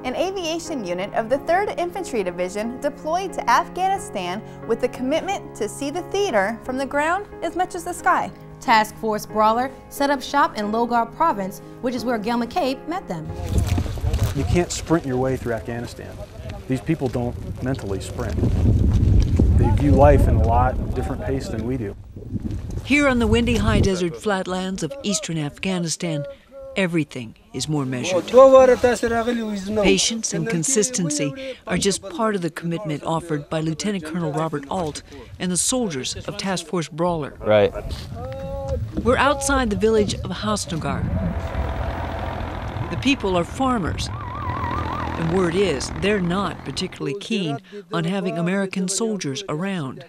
an aviation unit of the 3rd Infantry Division deployed to Afghanistan with the commitment to see the theater from the ground as much as the sky. Task Force Brawler set up shop in Logar Province, which is where Gil McCabe met them. You can't sprint your way through Afghanistan. These people don't mentally sprint. They view life in a lot different pace than we do. Here on the windy high desert flatlands of eastern Afghanistan, everything is more measured. Patience and consistency are just part of the commitment offered by Lieutenant Colonel Robert Alt and the soldiers of Task Force Brawler. Right. We're outside the village of Hasnagar. The people are farmers. And word is, they're not particularly keen on having American soldiers around.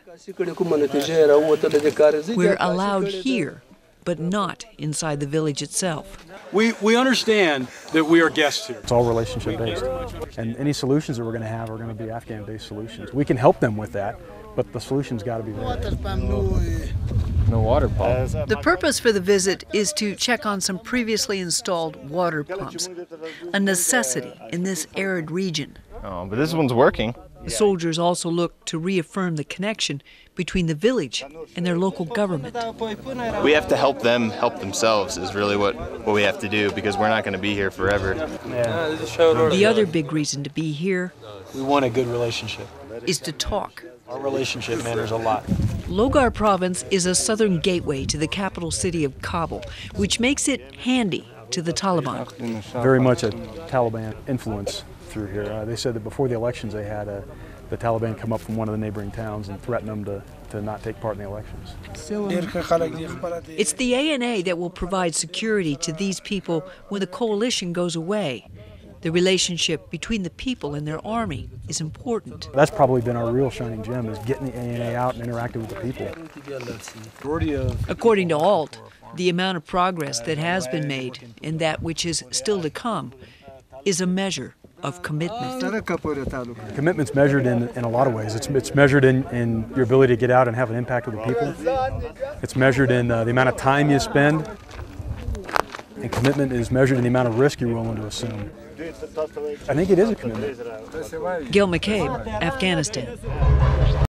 We're allowed here, but not inside the village itself. We understand that we are guests here. It's all relationship based. And any solutions that we're going to have are going to be Afghan-based solutions. We can help them with that, but the solution's got to be there. No water pump. The purpose for the visit is to check on some previously installed water pumps, a necessity in this arid region. Oh, but this one's working. The soldiers also look to reaffirm the connection between the village and their local government. We have to help them help themselves is really what we have to do, because we're not going to be here forever. The other big reason to be here, We want a good relationship. is to talk. Our relationship matters a lot. Logar Province is a southern gateway to the capital city of Kabul, which makes it handy to the Taliban. Very much a Taliban influence through here. They said that before the elections they had the Taliban come up from one of the neighboring towns and threaten them to not take part in the elections. It's the ANA that will provide security to these people when the coalition goes away. The relationship between the people and their army is important. That's probably been our real shining gem, is getting the ANA out and interacting with the people. According to Alt, the amount of progress that has been made and that which is still to come is a measure of commitment. Commitment's measured in a lot of ways. It's measured in your ability to get out and have an impact with the people. It's measured in the amount of time you spend. And commitment is measured in the amount of risk you're willing to assume. I think it is a commitment. Gil McCabe, Afghanistan.